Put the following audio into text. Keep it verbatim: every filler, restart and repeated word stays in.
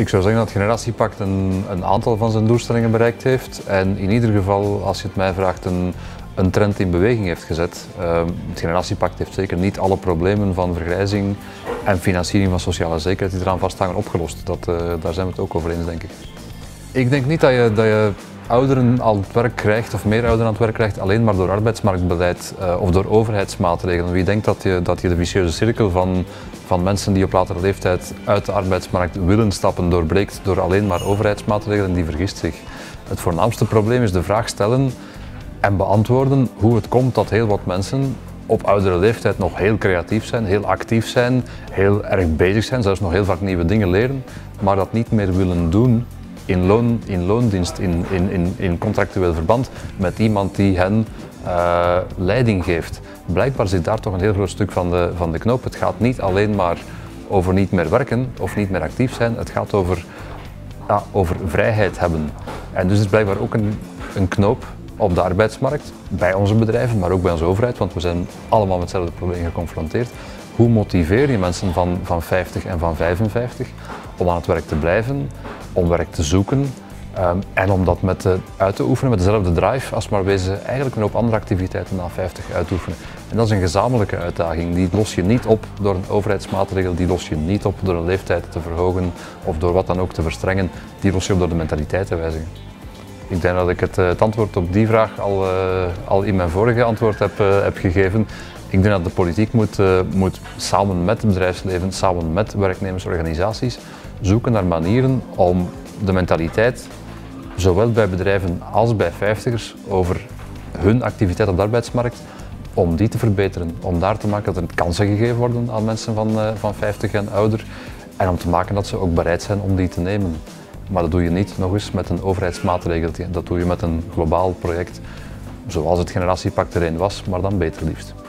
Ik zou zeggen dat het generatiepact een, een aantal van zijn doelstellingen bereikt heeft en in ieder geval, als je het mij vraagt, een, een trend in beweging heeft gezet. Uh, het generatiepact heeft zeker niet alle problemen van vergrijzing en financiering van sociale zekerheid die eraan vasthangen opgelost. Dat, uh, daar zijn we het ook over eens, denk ik. Ik denk niet dat je, dat je ouderen aan het werk krijgt, of meer ouderen aan het werk krijgt, alleen maar door arbeidsmarktbeleid uh, of door overheidsmaatregelen. Wie denkt dat je, dat je de vicieuze cirkel van, van mensen die op latere leeftijd uit de arbeidsmarkt willen stappen doorbreekt door alleen maar overheidsmaatregelen, die vergist zich. Het voornaamste probleem is de vraag stellen en beantwoorden hoe het komt dat heel wat mensen op oudere leeftijd nog heel creatief zijn, heel actief zijn, heel erg bezig zijn, zelfs nog heel vaak nieuwe dingen leren, maar dat niet meer willen doen in, loon, in loondienst, in, in, in, in contractueel verband met iemand die hen uh, leiding geeft. Blijkbaar zit daar toch een heel groot stuk van de, van de knoop. Het gaat niet alleen maar over niet meer werken of niet meer actief zijn, het gaat over, ja, over vrijheid hebben. En dus is blijkbaar ook een, een knoop op de arbeidsmarkt, bij onze bedrijven, maar ook bij onze overheid, want we zijn allemaal met hetzelfde probleem geconfronteerd. Hoe motiveer je mensen van, van vijftig en van vijfenvijftig om aan het werk te blijven, om werk te zoeken um, en om dat met, uh, uit te oefenen met dezelfde drive als waarmee ze eigenlijk een hoop andere activiteiten na vijftig uitoefenen. En dat is een gezamenlijke uitdaging. Die los je niet op door een overheidsmaatregel, die los je niet op door een leeftijd te verhogen of door wat dan ook te verstrengen, die los je op door de mentaliteit te wijzigen. Ik denk dat ik het, het antwoord op die vraag al, uh, al in mijn vorige antwoord heb, uh, heb gegeven. Ik denk dat de politiek moet, uh, moet samen met het bedrijfsleven, samen met werknemersorganisaties, zoeken naar manieren om de mentaliteit, zowel bij bedrijven als bij vijftigers, over hun activiteit op de arbeidsmarkt, om die te verbeteren. Om daar te maken dat er kansen gegeven worden aan mensen van, uh, van vijftig en ouder en om te maken dat ze ook bereid zijn om die te nemen. Maar dat doe je niet nog eens met een overheidsmaatregeltje, dat doe je met een globaal project zoals het generatiepact er een was, maar dan beter liefst.